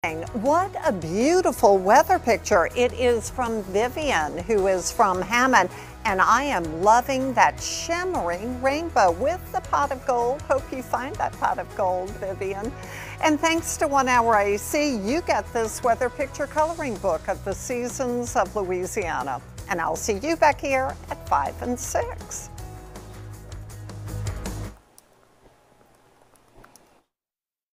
What a beautiful weather picture. It is from Vivian, who is from Hammond, and I am loving that shimmering rainbow with the pot of gold. Hope you find that pot of gold, Vivian. And thanks to 1 Hour AC, you get this weather picture coloring book of the seasons of Louisiana. And I'll see you back here at 5 and 6.